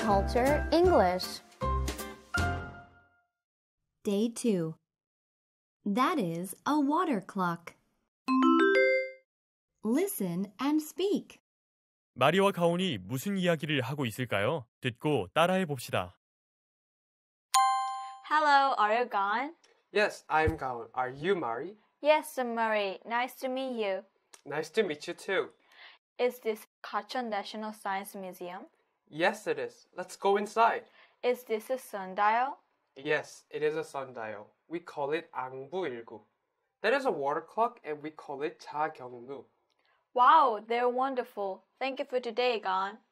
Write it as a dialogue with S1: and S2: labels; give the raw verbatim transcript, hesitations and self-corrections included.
S1: Culture English.
S2: Day two. That is a water clock. Listen and speak.
S3: 마리와 가온이 무슨 이야기를 하고 있을까요? 듣고 따라해 봅시다.
S4: Hello, are you Gaon?
S5: Yes, I'm Gaon. Are you Mari?
S4: Yes, I'm Murray. Nice to meet you.
S5: Nice to meet you too.
S4: Is this Gachon National Science Museum?
S5: Yes, it is. Let's go inside.
S4: Is this a sundial?
S5: Yes, it is a sundial. We call it 앙부일구. That is a water clock and we call it 자경루.
S4: Wow, they're wonderful. Thank you for today, Gaon.